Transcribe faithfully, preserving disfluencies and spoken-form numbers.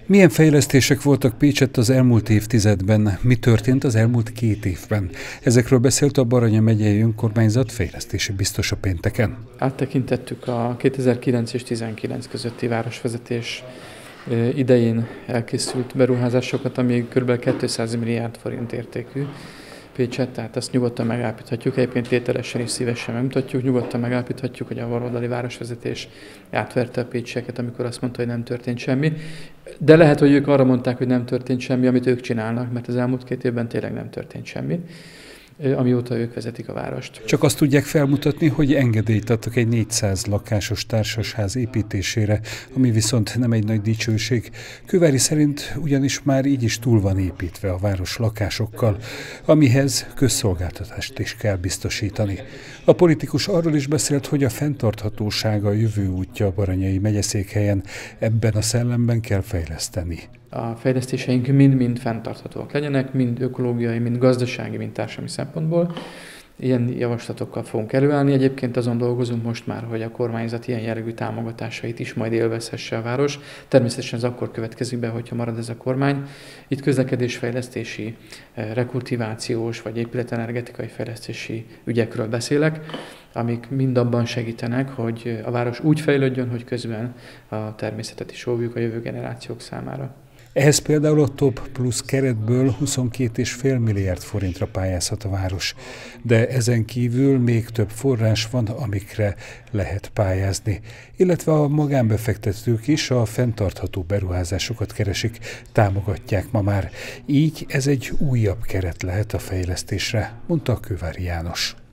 Milyen fejlesztések voltak Pécsett az elmúlt évtizedben? Mi történt az elmúlt két évben? Ezekről beszélt a Baranya megyei önkormányzat fejlesztési biztosa pénteken. Áttekintettük a kétezer-kilenc és tizenkilenc közötti városvezetés idején elkészült beruházásokat, ami kb. kétszáz milliárd forint értékű Pécsett, tehát ezt nyugodtan megállapíthatjuk, egyébként tételesen is szívesen megmutatjuk, nyugodtan megállapíthatjuk, hogy a baloldali városvezetés átverte a pécsieket, amikor azt mondta, hogy nem történt semmi. De lehet, hogy ők arra mondták, hogy nem történt semmi, amit ők csinálnak, mert az elmúlt két évben tényleg nem történt semmi, amióta ők vezetik a várost. Csak azt tudják felmutatni, hogy engedélyt adtak egy négyszáz lakásos társasház építésére, ami viszont nem egy nagy dicsőség. Kővári szerint ugyanis már így is túl van építve a város lakásokkal, amihez közszolgáltatást is kell biztosítani. A politikus arról is beszélt, hogy a fenntarthatóság a jövő útja a baranyai megyeszékhelyen, ebben a szellemben kell fejleszteni. A fejlesztéseink mind-mind fenntarthatóak legyenek, mind ökológiai, mind gazdasági, mind társadalmi szempontból. Ilyen javaslatokkal fogunk előállni. Egyébként azon dolgozunk most már, hogy a kormányzat ilyen jellegű támogatásait is majd élvezhesse a város. Természetesen ez akkor következik be, hogyha marad ez a kormány. Itt közlekedésfejlesztési, rekultivációs vagy épületenergetikai fejlesztési ügyekről beszélek, amik mind abban segítenek, hogy a város úgy fejlődjön, hogy közben a természetet is óvjuk a jövő generációk számára. Ehhez például a TOP plusz keretből huszonkét egész öt milliárd forintra pályázhat a város, de ezen kívül még több forrás van, amikre lehet pályázni, illetve a magánbefektetők is a fenntartható beruházásokat keresik, támogatják ma már. Így ez egy újabb keret lehet a fejlesztésre, mondta Kővári János.